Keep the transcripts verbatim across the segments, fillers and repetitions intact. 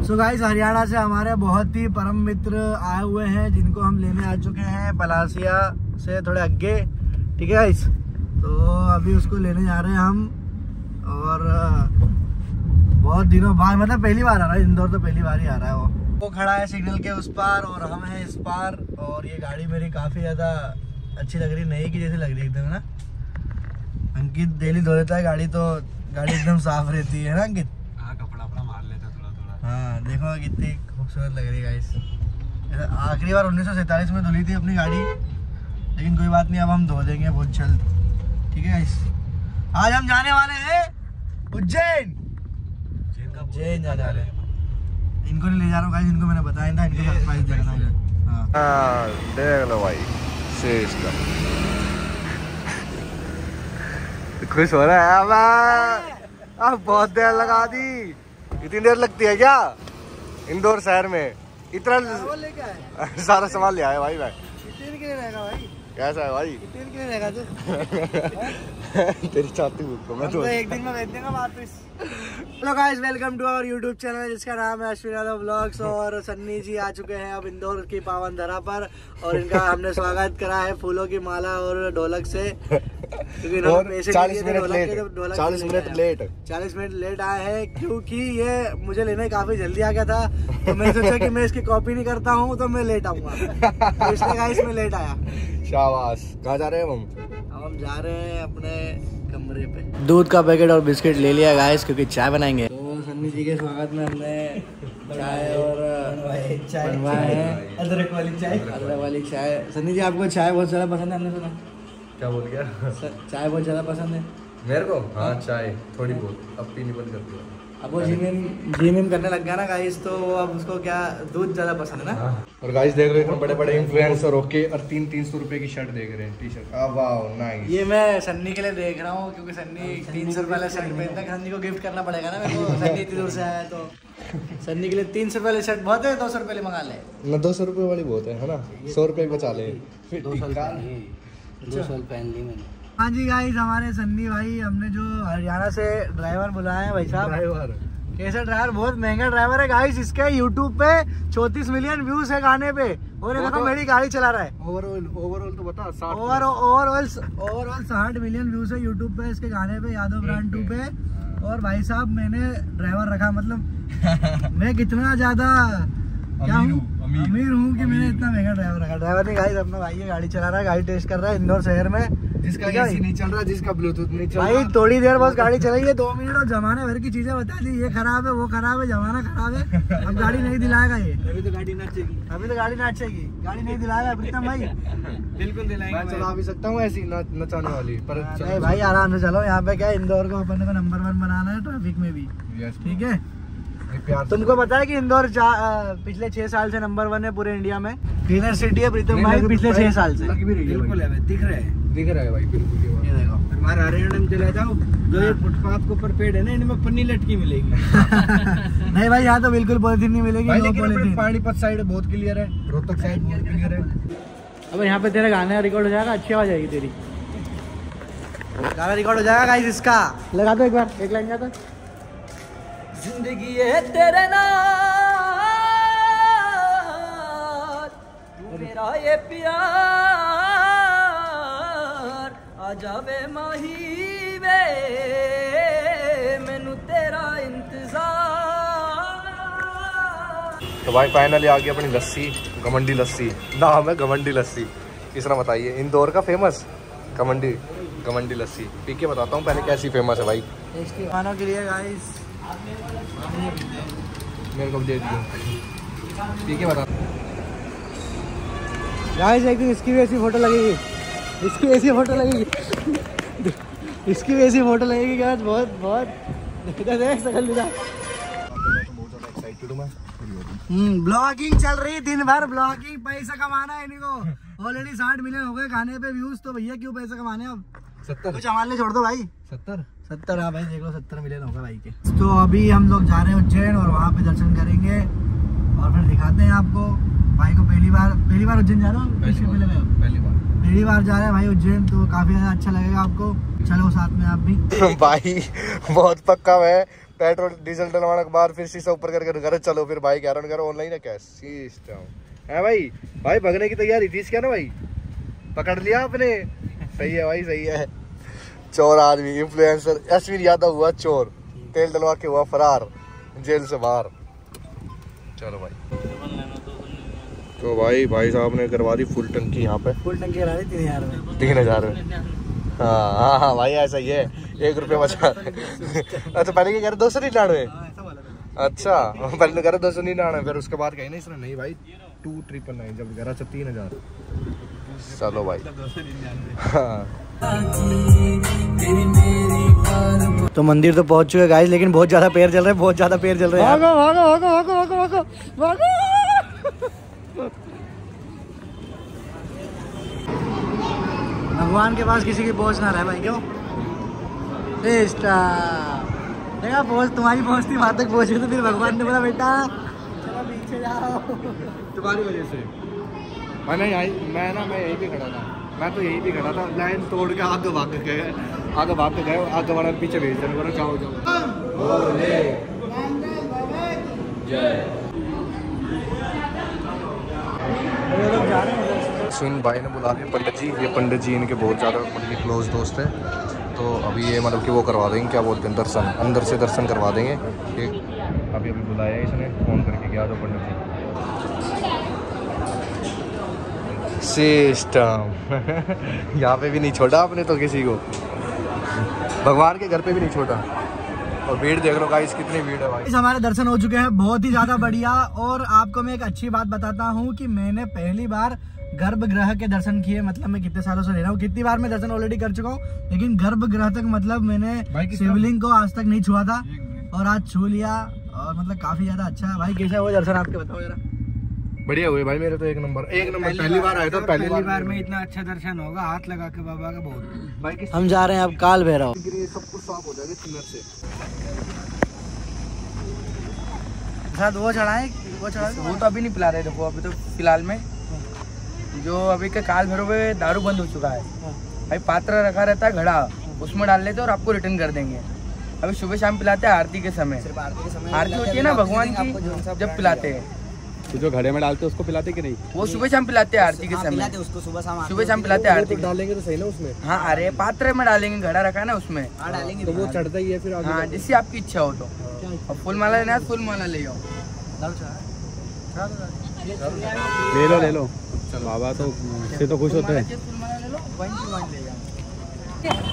So guys Haryana से हमारे बहुत ही परम मित्र आए हुए हैं जिनको हम लेने आ चुके हैं पलासिया से थोड़े आगे। ठीक है गाइस, तो अभी उसको लेने जा रहे हैं हम और बहुत दिनों बाद, मतलब पहली बार आ रहा है इंदौर, तो पहली बार ही आ रहा है वो वो खड़ा है सिग्नल के उस पार और हम हैं इस पार। और ये गाड़ी मेरी काफ़ी ज़्यादा अच्छी लग रही, नई की जैसी लग रही है एकदम ना। अंकित डेली धो लेता है गाड़ी, तो गाड़ी एकदम साफ रहती है ना अंकित? हाँ, कपड़ा अपना मार लेता थोड़ा थोड़ा। हाँ देखो कितनी खूबसूरत लग रही है गाइस। आखिरी बार उन्नीस सौ सैंतालीस में धुली थी अपनी गाड़ी, लेकिन कोई बात नहीं, अब हम धो देंगे बहुत जल्द। ठीक है गाइस, आज हम जाने वाले हैं उज्जैन। उज्जैन जाने वाले हैं। इनको नहीं ले जा रहा हूँ गाइस, इनको मैंने बताया था, इनको सरप्राइज दे रहा हूँ। हाँ देख लो भाई से इसका खुश हो रहा है। अब अब बहुत देर लगा दी। इतनी देर लगती है क्या इंदौर शहर में? इतना सारा सामान ले आया भाई। भाई कितने के लिए रहेगा भाई? कैसा है भाई? कितने के लिए रहेगा तू? तेरी चाहती बुक को मैं तो एक दिन में भेज देगा वापस। Hello guys, welcome to our YouTube channel जिसका नाम है अश्विन यादव व्लॉग्स। और सन्नी जी आ चुके हैं अब इंदौर की पावन धरा पर और इनका हमने स्वागत करा है फूलों की माला और ढोलक से, क्योंकि चालीस मिनट लेट चालीस मिनट लेट चालीस मिनट लेट आए हैं क्योंकि ये मुझे लेने काफी जल्दी आ गया था। तो मैंने सोचा कि मैं इसकी कॉपी नहीं करता हूँ तो मैं लेट आऊंगा, तो इसलिए गाइस मैं लेट आया। शाबाश। कहाँ जा रहे हैं हम? अब हम जा रहे हैं अपने कमरे पे। दूध का पैकेट और बिस्किट ले लिया गाइस क्योंकि चाय बनाएंगे। तो सन्नी जी के स्वागत में हमने चाय और चाय बनवाए हैं, अदरक वाली चाय। अदरक वाली चाय। सन्नी जी आपको चाय बहुत ज़्यादा पसंद है, हमने सुना। क्या बोल गया? चाय बहुत ज़्यादा पसंद है मेरे को। हाँ चाय थोड़ी बहुत, अब पीनी बंद कर दिया। अब वो जिम जिम करने लग गया ना गाइस, तो अब उसको क्या दूध ज़्यादा पसंद है ना। और गाइस देख रहे हैं बड़े बड़े इन्फ्लुएंसर होके और तीन तीन सौ रुपए की शर्ट देख रहे हैं, टी शर्ट। Wow nice. ये मैं सन्नी के लिए देख रहा हूँ क्योंकि सन्नी तीन सौ रुपये वाला शर्ट पहनता है। सन्नी को गिफ्ट करना पड़ेगा ना मेरे को, सन्नी इतनी दूर से आया है तो सन्नी के लिए तीन सौ रुपये वाली शर्ट बहुत है, दो सौ रुपये मंगा ले ना। दो सौ रुपये वाली बहुत है ना, सौ रुपये बचा ले। दो सौ पहन ली मैंने। हाँ जी गाइस, हमारे सन्नी भाई, हमने जो हरियाणा से ड्राइवर बुलाया है भाई साहब। ड्राइवर कैसा ड्राइवर? बहुत महंगा ड्राइवर है गाइस। इसके यूट्यूब पे चौंतीस मिलियन व्यूज है गाने पे, और देखो मेरी गाड़ी चला रहा है। ओवरऑल ओवरऑल तो बता। ओवर ओवरऑल ओवरऑल साठ मिलियन व्यूज है यूट्यूब पे इसके गाने पे, यादव ब्रांड टू पे। और भाई साहब मैंने ड्राइवर रखा, मतलब मैं कितना ज्यादा क्या हूँ, अमीर हूँ कि मैंने इतना महंगा ड्राइवर रखा। ड्राइवर नहीं गाइस, अपना भाई है, गाड़ी चला रहा है, गाड़ी टेस्ट कर रहा है इंदौर शहर में। जिसका एसी नहीं चल रहा, जिसका ब्लूटूथ नहीं चल रहा। भाई थोड़ी देर बस गाड़ी चलाई है, दो मिनट और जमाने भर की चीजें बता दी। ये खराब है, वो खराब है, जमाना खराब है। अब गाड़ी नहीं दिलाएगा ये। अभी तो गाड़ी नाचेगी, अभी तो गाड़ी नाचेगी, गाड़ी नहीं दिलाएगा प्रीतम भाई। बिल्कुल दिलाएंगे। मैं चला भी सकता हूँ ऐसी नचाने वाली, पर नहीं भाई आराम से चलो। यहाँ पे क्या इंदौर को अपन को नंबर वन बनाना है ट्रैफिक में भी। ठीक है, तुमको पता है कि इंदौर पिछले छह साल से नंबर वन है पूरे इंडिया में। क्लीनर सिटी है प्रीतम भाई पिछले छह साल से। बिल्कुल है, दिख रहा है दिख रहा है भाई बिल्कुल। ये देखो हमारे हरियाणा में चले जाओ, जो ये फुटपाथ के ऊपर पेड़ है ना, इनमें पन्नी लटकी मिलेगी। नहीं भाई यहाँ तो बिल्कुल पॉलिथीन नहीं मिलेगी। लेकिन पानीपत साइड बहुत क्लियर है, रोहतक साइड बहुत क्लियर है। अब यहाँ पे तेरा गाना रिकॉर्ड हो जाएगा, अच्छी आवाज आएगी तेरी। गाना रिकॉर्ड हो जाएगा गाइस इसका। लगा दो एक बार, एक लाइन गा दो। जिंदगी है तेरे नाल, तू मेरा ये प्यार, आ जावे माही वे, मैनू तेरा इंतजार। तो भाई फाइनली आ गई अपनी लस्सी, घमंडी लस्सी। नाम है घमंडी लस्सी। किस तरह बताइए, इंदौर का फेमस घमंडी घमंडी लस्सी। पी के बताता हूँ पहले कैसी फेमस है भाई। टेस्टी खानों के लिए गाइस मेरे को दे दियो, ठीक है बता। गाइस एक दिन इसकी भी ऐसी फोटो लगेगी, इसकी ऐसी फोटो लगेगी, इसकी भी ऐसी फोटो लगेगी गाइस। बहुत बहुत देख सकल दिला। हम्म ब्लॉगिंग चल रही दिन भर, ब्लॉगिंग, पैसा कमाना है इनको। ऑलरेडी साठ मिलियन हो गए खाने पे व्यूज, तो भैया क्यों पैसा कमाने अब? सत्तर कुछ हमारे छोड़ दो भाई। सत्तर सत्तर हाँ भाई देख लो, सत्तर मिलियन होगा भाई के। तो अभी हम लोग जा रहे हैं उज्जैन और वहाँ पे दर्शन करेंगे और फिर दिखाते हैं आपको। भाई को पहली बार पहली बार उज्जैन जा रहा हूँ, पहली बार पहली बार जा रहे हैं भाई उज्जैन, तो काफी ज्यादा अच्छा लगेगा आपको। चलो साथ में आप भी। भाई बहुत पक्का है, पेट्रोल डीजल डलवाने के बाद फिर शीशा ऊपर करके घर चलो, फिर भाई कह रहा हूँ ऑनलाइन है क्या सिस्टम है भाई। भाई भगने की तैयारी थी क्या ना भाई, पकड़ लिया आपने। सही है भाई, सही है। चोर आदमी इन्फ्लुएंसर अश्विन यादव हुआ चोर, तेल डलवा के हुआ फरार जेल से बाहर। चलो भाई, तो भाई भाई साहब ने करवा दी फुल टंकी यहाँ पे। फुल टंकी करा दी तीन हजार में। तीन हजार में हाँ हाँ हाँ भाई ऐसा ही है, एक रुपये बचा। अच्छा पहले क्या कह रहे, दो सौ निन्यानवे। अच्छा पहले कह रहे दो सौ निन्यानवे, फिर उसके बाद कहीं ना इसने नहीं भाई टू ट्रिपल नाइन जब कह रहा तीन हजार। चलो भाई हाँ। तो मंदिर तो पहुंच चुके गाइस, लेकिन बहुत ज्यादा पैर चल रहे हैं, बहुत ज्यादा पैर चल रहे हैं। भागो भागो भागो भागो भागो भागो। भगवान के पास किसी की पहुंच ना रहा है भाई, क्यों देखा पहुंच तुम्हारी पहुंच थी, वहां तक पहुंचे तो फिर भगवान ने बोला बेटा चलो पीछे जाओ। तुम्हारी वजह से मैं नहीं आई, मैं ना मैं यहीं पे खड़ा था, मैं तो यहीं पे खड़ा था, लाइन तोड़ के आगे भाग गए, आगे भाग के गए, आगे वाला पीछे भेज देने बोला जाओ जाओ। सुन भाई ने बुला लिया पंडित जी, ये पंडित जी इनके बहुत ज़्यादा मतलब क्लोज दोस्त है, तो अभी ये मतलब कि वो करवा देंगे, क्या बोलते हैं, दर्शन, अंदर से दर्शन करवा देंगे। ये अभी अभी बुलाया इसने, फ़ोन करके गया तो पंडित जी सिस्टम। यहाँ पे भी नहीं छोड़ा आपने तो किसी को, भगवान के घर पे भी नहीं छोड़ा। और भीड़ देख लो गाइस, कितनी भीड़ है भाई। हमारे दर्शन हो चुके हैं, बहुत ही ज्यादा बढ़िया। और आपको मैं एक अच्छी बात बताता हूँ कि मैंने पहली बार गर्भगृह के दर्शन किए, मतलब मैं कितने सालों से ले रहा हूँ, कितनी बार मैं दर्शन ऑलरेडी कर चुका हूँ, लेकिन गर्भगृह तक मतलब मैंने शिवलिंग को आज तक नहीं छुआ था, और आज छू लिया, और मतलब काफी ज्यादा अच्छा है। भाई कैसा हुआ दर्शन आपके, बताओ जरा। बढ़िया हुए भाई, मेरे तो एक नंबर एक नंबर पहली, पहली बार आया था, पहली, पहली बार में इतना अच्छा दर्शन होगा हाथ लगा के बाबा का। बहुत भाई हम जा रहे हैं अब काल भैरव, सब कुछ साफ हो जाएगा चिन्नर से। साथ वो चढ़ाए, वो चढ़ाए वो तो अभी नहीं पिला रहे, देखो अभी तो फिलहाल में जो अभी के काल भैरव में दारू बंद हो चुका है भाई, पात्र रखा रहता है घड़ा, उसमें डाल लेते और आपको रिटर्न कर देंगे। अभी सुबह शाम पिलाते हैं आरती के समय, आरती होती है ना भगवान की, जब पिलाते हैं। तो जो घड़े में डालते हैं उसको पिलाते कि नहीं? वो सुबह शाम पिलाते हैं आरती के समय, उसको सुबह शाम सुबह शाम पिलाते हैं आरती। डालेंगे तो सही ना उसमें? हाँ अरे पात्र में डालेंगे, घड़ा रखा है ना उसमें डालेंगे तो वो चढ़ता ही है फिर। हाँ जिससे आपकी इच्छा हो तो। और फूल माला लेना है फूल माला ले जाओ, ले लो ले लो। चलो बाबा तो इससे तो खुश होते हैं। फूल माला ले लो, वन टू वन ले जाओ।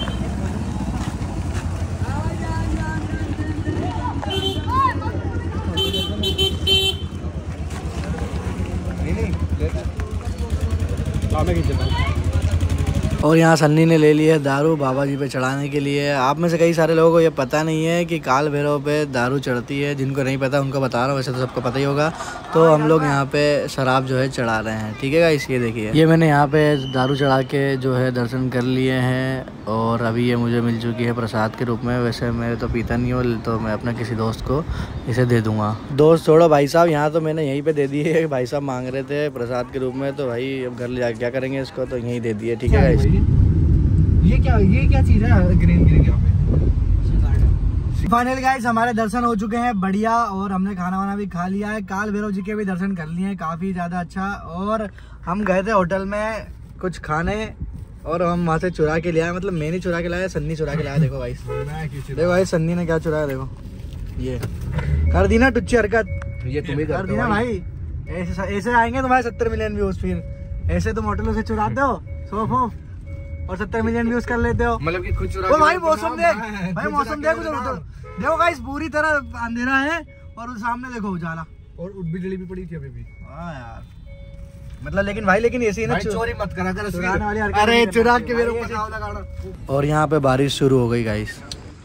और यहाँ सन्नी ने ले ली है दारू बाबा जी पे चढ़ाने के लिए। आप में से कई सारे लोगों को ये पता नहीं है कि काल भैरव पे दारू चढ़ती है, जिनको नहीं पता उनको बता रहा हूँ, वैसे तो सबको पता ही होगा। तो हम लोग यहाँ पे शराब जो है चढ़ा रहे हैं, ठीक है गाइस। ये देखिए, ये मैंने यहाँ पे दारू चढ़ा के जो है दर्शन कर लिए हैं, और अभी ये मुझे मिल चुकी है प्रसाद के रूप में। वैसे मैं तो पीता नहीं हूँ, तो मैं अपने किसी दोस्त को इसे दे दूँगा। दोस्त छोड़ो भाई साहब, यहाँ तो मैंने यहीं पर दे दी है, भाई साहब मांग रहे थे प्रसाद के रूप में, तो भाई अब घर ले जाके क्या करेंगे इसको, तो यहीं दे दिए, ठीक है गाइस। ये क्या ये क्या चीज है ग्रीन ग्रीन यहाँ पे? फाइनल गाइस हमारे दर्शन हो चुके हैं बढ़िया, और हमने खाना वाना भी खा लिया है, काल भैरव जी के भी दर्शन कर लिए हैं, काफी ज्यादा अच्छा। और हम गए थे होटल में कुछ खाने, और हम वहाँ से चुरा के लिया, मतलब मैंने चुरा के लाया, सन्नी चुरा के लाया। देखो भाई, देखो भाई सन्नी ने क्या चुराया, देखो ये कर दी ना टुच्ची हरकत, ये तुम्हें कर दी ना भाई। ऐसे ऐसे आएंगे तुम्हारे सत्तर मिलियन व्यूज, फिर ऐसे तुम होटलों से चुराते हो सोफो और सत्तर मिलियन व्यूज कर लेते हो, मतलब कि खुद चुरा। ओ भाई मौसम देख, भाई मौसम देख उधर उधर देखो गाइस, पूरी तरह अंधेरा है, और सामने देखो उजाला, और बिजली भी पड़ी थी अभी भी। हाँ यार, मतलब लेकिन भाई लेकिन ऐसे ही ना, चोरी मत करा कर, चुराने वाली हरकत। अरे चुरा के मेरे ऊपर नाव लगाना। और यहाँ पे बारिश शुरू हो गई गाइस।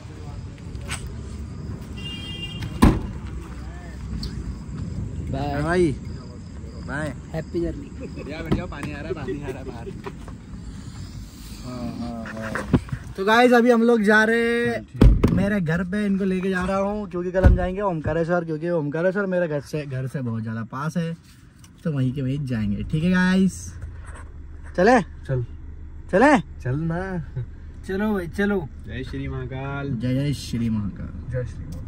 बाय भाई, बाय, हैप्पी जर्नी। यार बढ़िया, पानी आ रहा है, पानी आ रहा है बाहर। तो गाइस अभी हम लोग जा रहे मेरे घर पे, इनको लेके जा रहा हूँ, क्योंकि कल हम जाएंगे ओमकारेश्वर, क्योंकि ओमकारेश्वर मेरे घर से घर से बहुत ज़्यादा पास है, तो वहीं के वहीं जाएंगे, ठीक है गाइस। चले चल चले चल ना, चलो भाई चलो। जय श्री महाकाल। जय जय श्री महाकाल। जय श्री महाकाल।